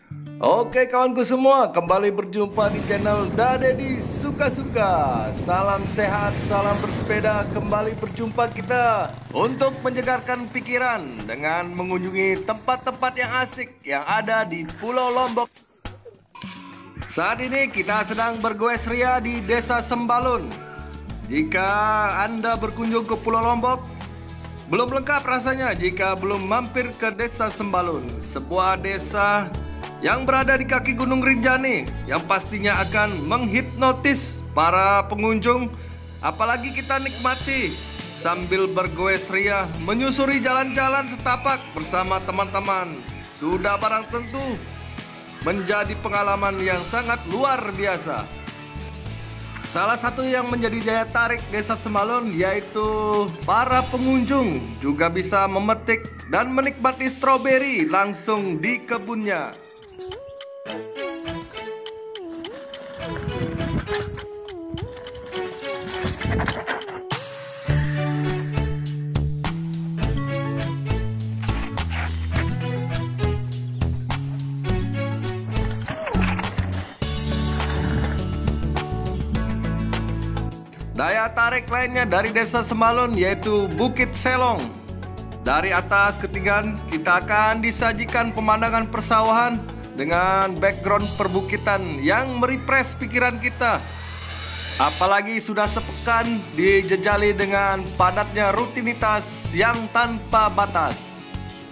Oke kawanku semua, kembali berjumpa di channel Dadedi Suka-Suka. Salam sehat, salam bersepeda. Kembali berjumpa kita untuk menyegarkan pikiran dengan mengunjungi tempat-tempat yang asik yang ada di Pulau Lombok. Saat ini kita sedang bergoes ria di Desa Sembalun. Jika Anda berkunjung ke Pulau Lombok, belum lengkap rasanya jika belum mampir ke Desa Sembalun, sebuah desa yang berada di kaki Gunung Rinjani yang pastinya akan menghipnotis para pengunjung, apalagi kita nikmati sambil bergoes ria menyusuri jalan-jalan setapak bersama teman-teman. Sudah barang tentu menjadi pengalaman yang sangat luar biasa. Salah satu yang menjadi daya tarik Desa Sembalun yaitu para pengunjung juga bisa memetik dan menikmati stroberi langsung di kebunnya. Daya tarik lainnya dari Desa Sembalun yaitu Bukit Selong. Dari atas ketinggian kita akan disajikan pemandangan persawahan dengan background perbukitan yang merefresh pikiran kita. Apalagi sudah sepekan dijejali dengan padatnya rutinitas yang tanpa batas.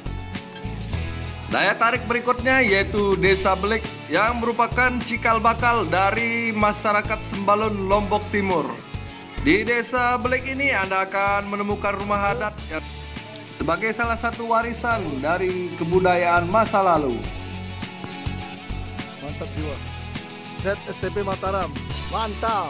Daya tarik berikutnya yaitu Desa Belik yang merupakan cikal bakal dari masyarakat Sembalun, Lombok Timur. Di Desa Belik ini Anda akan menemukan rumah adat yang sebagai salah satu warisan dari kebudayaan masa lalu. Mantap jiwa. ZSTP Mataram. Mantap.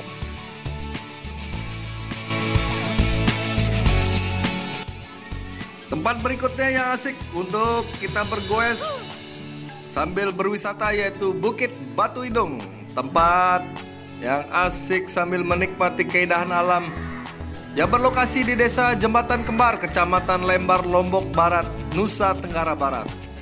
Tempat berikutnya yang asik untuk kita bergoes sambil berwisata yaitu Bukit Batu Hidung. Tempat yang asik sambil menikmati keindahan alam yang berlokasi di Desa Jembatan Kembar, Kecamatan Lembar, Lombok Barat, Nusa Tenggara Barat.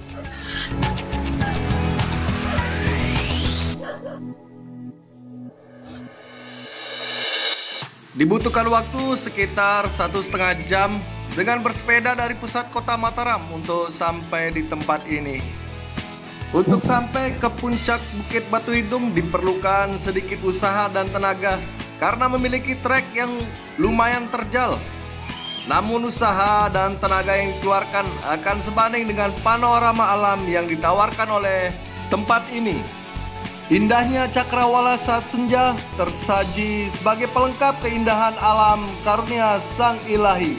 Dibutuhkan waktu sekitar 1,5 jam dengan bersepeda dari pusat kota Mataram untuk sampai di tempat ini. Untuk sampai ke puncak Bukit Batu Hidung diperlukan sedikit usaha dan tenaga karena memiliki trek yang lumayan terjal. Namun usaha dan tenaga yang dikeluarkan akan sebanding dengan panorama alam yang ditawarkan oleh tempat ini. Indahnya cakrawala saat senja tersaji sebagai pelengkap keindahan alam karunia Sang Ilahi.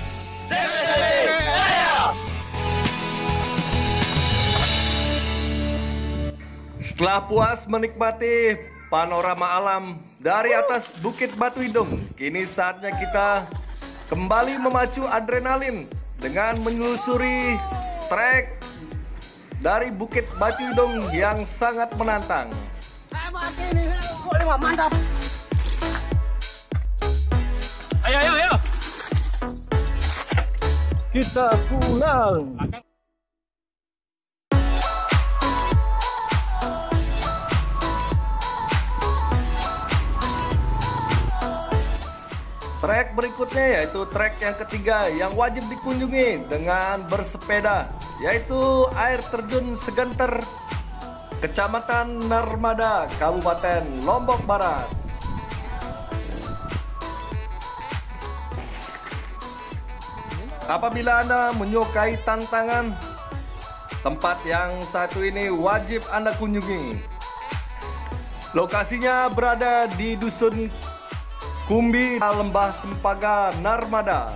Setelah puas menikmati panorama alam dari atas Bukit Batu Hidung, kini saatnya kita kembali memacu adrenalin dengan menelusuri trek dari Bukit Batu Hidung yang sangat menantang. Mantap. Ayo. Kita pulang. Trek berikutnya yaitu trek yang ketiga yang wajib dikunjungi dengan bersepeda, yaitu air terjun Segenter, Kecamatan Narmada, Kabupaten Lombok Barat. Apabila Anda menyukai tantangan, tempat yang satu ini wajib Anda kunjungi. Lokasinya berada di Dusun Kumbi, Lembah Sempaga, Narmada.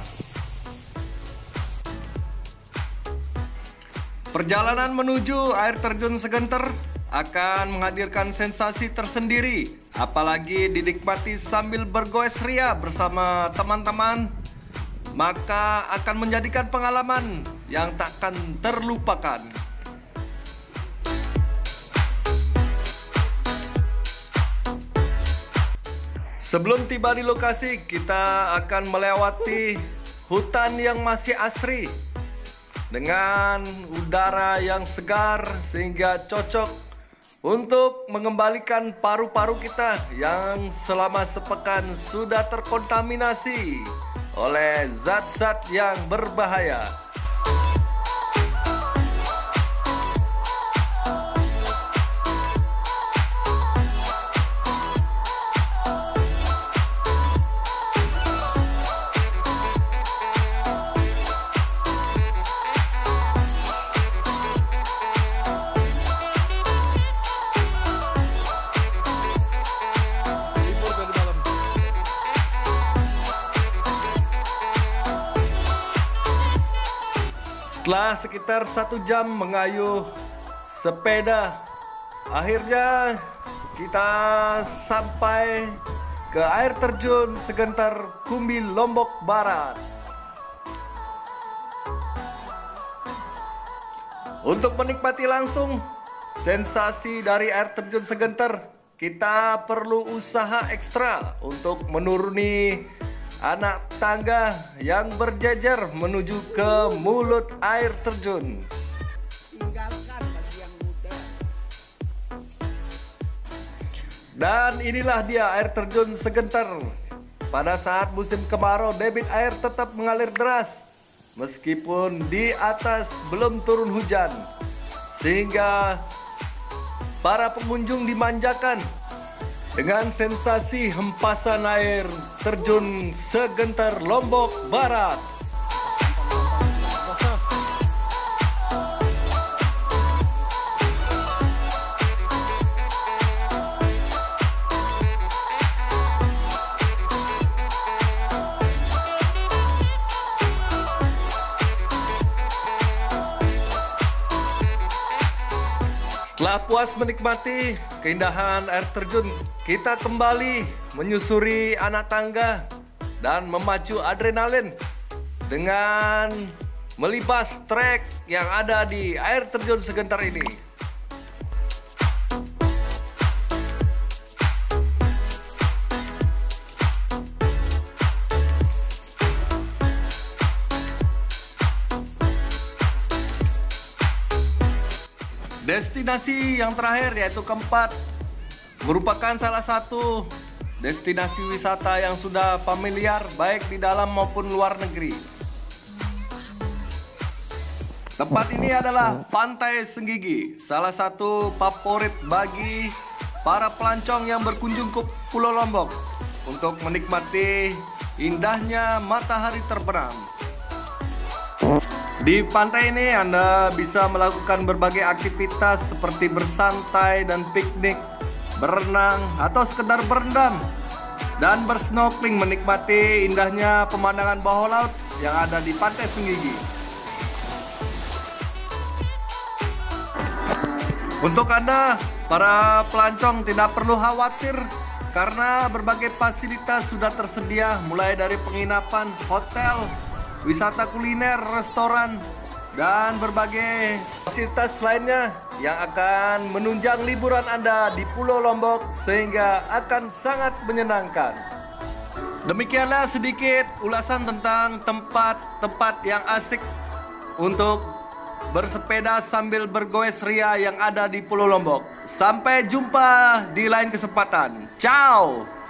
Perjalanan menuju air terjun Segenter akan menghadirkan sensasi tersendiri, apalagi dinikmati sambil bergoes ria bersama teman-teman, maka akan menjadikan pengalaman yang takkan terlupakan. Sebelum tiba di lokasi, kita akan melewati hutan yang masih asri dengan udara yang segar sehingga cocok untuk mengembalikan paru-paru kita yang selama sepekan sudah terkontaminasi oleh zat-zat yang berbahaya. Setelah sekitar 1 jam mengayuh sepeda, akhirnya kita sampai ke air terjun Segentar Kumbi, Lombok Barat. Untuk menikmati langsung sensasi dari air terjun Segentar, kita perlu usaha ekstra untuk menuruni anak tangga yang berjejer menuju ke mulut air terjun. Tinggalkan bagi yang muda. Dan inilah dia air terjun Segentar. Pada saat musim kemarau, debit air tetap mengalir deras meskipun di atas belum turun hujan, sehingga para pengunjung dimanjakan dengan sensasi hempasan air terjun Segentar Lombok Barat. Setelah puas menikmati keindahan air terjun, kita kembali menyusuri anak tangga dan memacu adrenalin dengan melibas trek yang ada di air terjun Segentar ini. Destinasi yang terakhir, yaitu keempat, merupakan salah satu destinasi wisata yang sudah familiar baik di dalam maupun luar negeri. Tempat ini adalah Pantai Senggigi, salah satu favorit bagi para pelancong yang berkunjung ke Pulau Lombok untuk menikmati indahnya matahari terbenam. Di pantai ini Anda bisa melakukan berbagai aktivitas seperti bersantai dan piknik, berenang, atau sekedar berendam dan bersnorkeling menikmati indahnya pemandangan bawah laut yang ada di Pantai Senggigi. Untuk Anda, para pelancong, tidak perlu khawatir karena berbagai fasilitas sudah tersedia, mulai dari penginapan, hotel, wisata kuliner, restoran, dan berbagai fasilitas lainnya yang akan menunjang liburan Anda di Pulau Lombok sehingga akan sangat menyenangkan. Demikianlah sedikit ulasan tentang tempat-tempat yang asik untuk bersepeda sambil bergoes ria yang ada di Pulau Lombok. Sampai jumpa di lain kesempatan. Ciao.